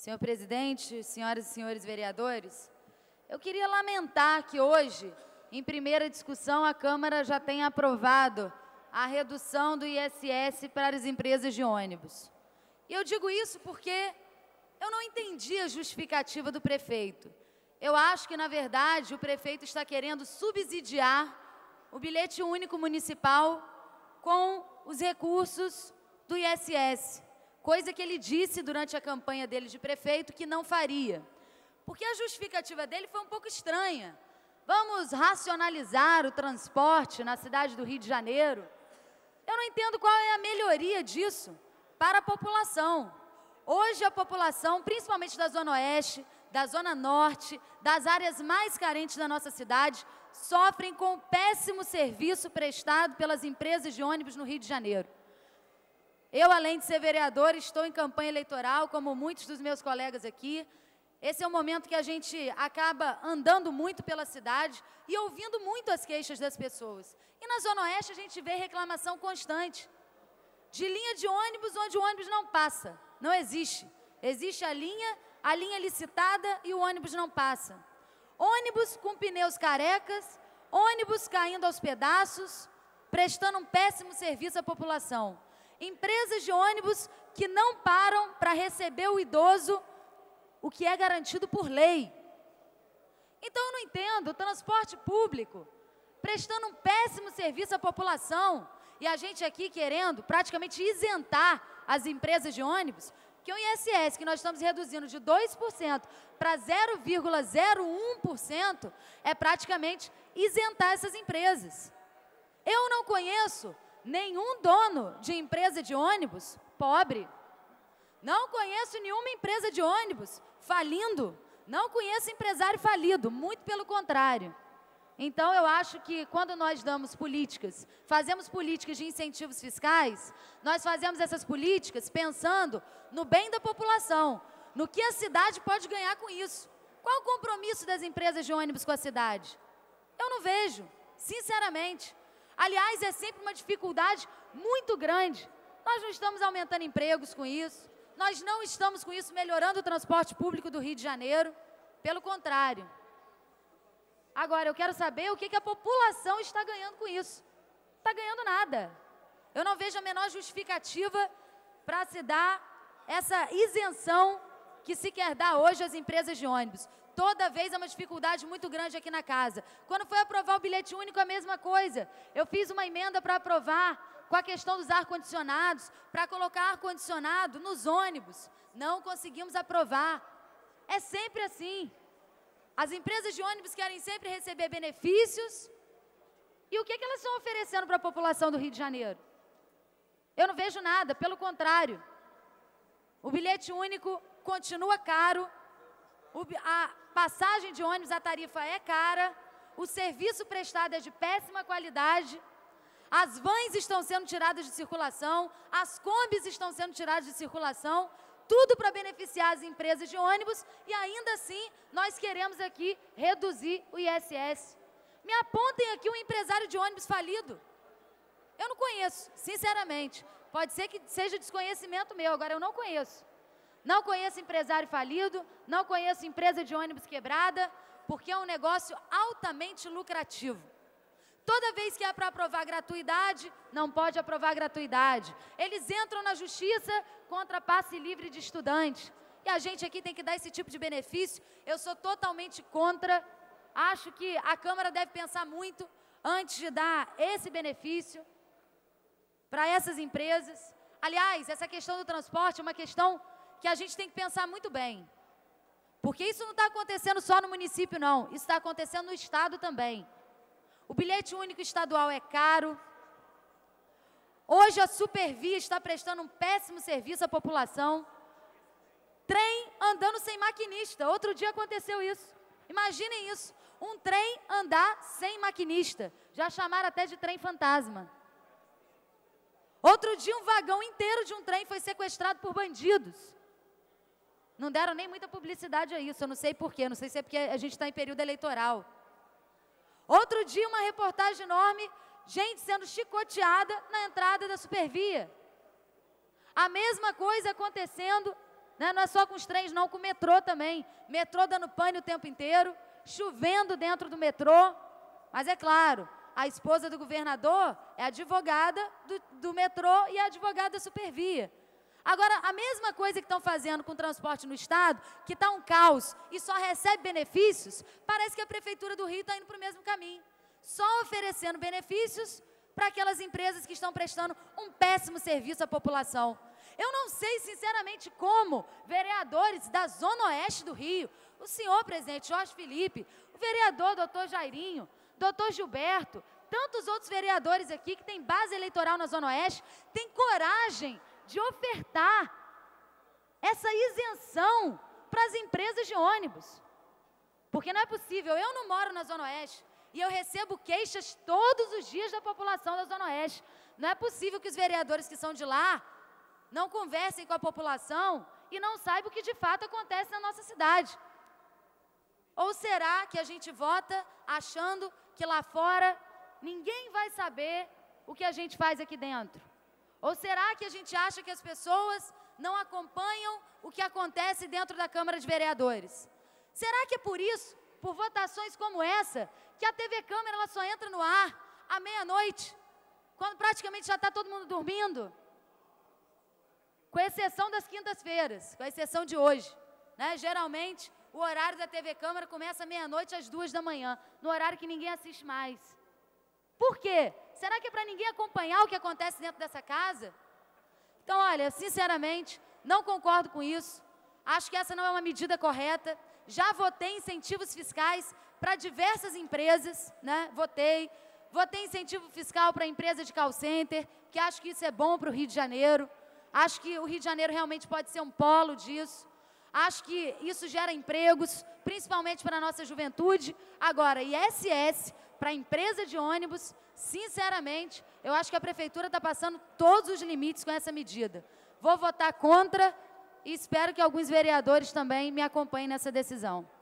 Senhor presidente, senhoras e senhores vereadores, eu queria lamentar que hoje, em primeira discussão, a Câmara já tenha aprovado a redução do ISS para as empresas de ônibus. E eu digo isso porque eu não entendi a justificativa do prefeito. Eu acho que, na verdade, o prefeito está querendo subsidiar o bilhete único municipal com os recursos do ISS, coisa que ele disse durante a campanha dele de prefeito que não faria. Porque a justificativa dele foi um pouco estranha. Vamos racionalizar o transporte na cidade do Rio de Janeiro? Eu não entendo qual é a melhoria disso para a população. Hoje a população, principalmente da Zona Oeste, da Zona Norte, das áreas mais carentes da nossa cidade, sofrem com o péssimo serviço prestado pelas empresas de ônibus no Rio de Janeiro. Eu, além de ser vereadora, estou em campanha eleitoral, como muitos dos meus colegas aqui. Esse é um momento que a gente acaba andando muito pela cidade e ouvindo muito as queixas das pessoas. E na Zona Oeste a gente vê reclamação constante de linha de ônibus onde o ônibus não passa. Não existe. Existe a linha licitada e o ônibus não passa. Ônibus com pneus carecas, ônibus caindo aos pedaços, prestando um péssimo serviço à população. Empresas de ônibus que não param para receber o idoso, o que é garantido por lei. Então eu não entendo, o transporte público prestando um péssimo serviço à população e a gente aqui querendo praticamente isentar as empresas de ônibus, que o ISS que nós estamos reduzindo de 2% para 0,01% é praticamente isentar essas empresas. Eu não conheço nenhum dono de empresa de ônibus pobre. Não conheço nenhuma empresa de ônibus falindo. Não conheço empresário falido, muito pelo contrário. Então, eu acho que quando nós damos políticas, fazemos políticas de incentivos fiscais, nós fazemos essas políticas pensando no bem da população, no que a cidade pode ganhar com isso. Qual o compromisso das empresas de ônibus com a cidade? Eu não vejo, sinceramente. Aliás, é sempre uma dificuldade muito grande. Nós não estamos aumentando empregos com isso, nós não estamos com isso melhorando o transporte público do Rio de Janeiro, pelo contrário. Agora, eu quero saber o que a população está ganhando com isso. Não está ganhando nada. Eu não vejo a menor justificativa para se dar essa isenção que se quer dar hoje às empresas de ônibus. Toda vez é uma dificuldade muito grande aqui na casa. Quando foi aprovar o bilhete único, a mesma coisa. Eu fiz uma emenda para aprovar com a questão dos ar-condicionados, para colocar ar-condicionado nos ônibus. Não conseguimos aprovar. É sempre assim. As empresas de ônibus querem sempre receber benefícios. E o que elas estão oferecendo para a população do Rio de Janeiro? Eu não vejo nada, pelo contrário. O bilhete único continua caro, a passagem de ônibus, a tarifa é cara, o serviço prestado é de péssima qualidade, as vans estão sendo tiradas de circulação, as combis estão sendo tiradas de circulação, tudo para beneficiar as empresas de ônibus e ainda assim nós queremos aqui reduzir o ISS. Me apontem aqui um empresário de ônibus falido. Eu não conheço, sinceramente. Pode ser que seja desconhecimento meu, agora eu não conheço. Não conheço empresário falido, não conheço empresa de ônibus quebrada, porque é um negócio altamente lucrativo. Toda vez que é para aprovar gratuidade, não pode aprovar gratuidade. Eles entram na justiça contra passe livre de estudante. E a gente aqui tem que dar esse tipo de benefício. Eu sou totalmente contra. Acho que a Câmara deve pensar muito antes de dar esse benefício para essas empresas. Aliás, essa questão do transporte é uma questão que a gente tem que pensar muito bem. Porque isso não está acontecendo só no município, não. Isso está acontecendo no Estado também. O bilhete único estadual é caro. Hoje a Supervia está prestando um péssimo serviço à população. Trem andando sem maquinista. Outro dia aconteceu isso. Imaginem isso. Um trem andar sem maquinista. Já chamaram até de trem fantasma. Outro dia um vagão inteiro de um trem foi sequestrado por bandidos. Não deram nem muita publicidade a isso. Eu não sei porquê. Não sei se é porque a gente está em período eleitoral. Outro dia, uma reportagem enorme, gente sendo chicoteada na entrada da Supervia. A mesma coisa acontecendo né? Não é só com os trens, não, com o metrô também. Metrô dando pane o tempo inteiro, chovendo dentro do metrô. Mas é claro, a esposa do governador é advogada do metrô e é advogada da Supervia. Agora, a mesma coisa que estão fazendo com o transporte no Estado, que está um caos e só recebe benefícios, parece que a Prefeitura do Rio está indo para o mesmo caminho. Só oferecendo benefícios para aquelas empresas que estão prestando um péssimo serviço à população. Eu não sei, sinceramente, como vereadores da Zona Oeste do Rio, o senhor presidente Jorge Felipe, o vereador doutor Jairinho, doutor Gilberto, tantos outros vereadores aqui que têm base eleitoral na Zona Oeste, têm coragem de ofertar essa isenção para as empresas de ônibus. Porque não é possível, eu não moro na Zona Oeste e eu recebo queixas todos os dias da população da Zona Oeste. Não é possível que os vereadores que são de lá não conversem com a população e não saibam o que de fato acontece na nossa cidade. Ou será que a gente vota achando que lá fora ninguém vai saber o que a gente faz aqui dentro? Ou será que a gente acha que as pessoas não acompanham o que acontece dentro da Câmara de Vereadores? Será que é por isso, por votações como essa, que a TV Câmara ela só entra no ar à meia-noite, quando praticamente já está todo mundo dormindo? Com exceção das quintas-feiras, com exceção de hoje, né? Geralmente, o horário da TV Câmara começa à meia-noite às 2 da manhã, no horário que ninguém assiste mais. Por quê? Será que é para ninguém acompanhar o que acontece dentro dessa casa? Então, olha, sinceramente, não concordo com isso. Acho que essa não é uma medida correta. Já votei incentivos fiscais para diversas empresas, né? Votei incentivo fiscal para a empresa de call center, que acho que isso é bom para o Rio de Janeiro. Acho que o Rio de Janeiro realmente pode ser um polo disso. Acho que isso gera empregos, principalmente para a nossa juventude. Agora, ISS para a empresa de ônibus, sinceramente, eu acho que a Prefeitura está passando todos os limites com essa medida. Vou votar contra e espero que alguns vereadores também me acompanhem nessa decisão.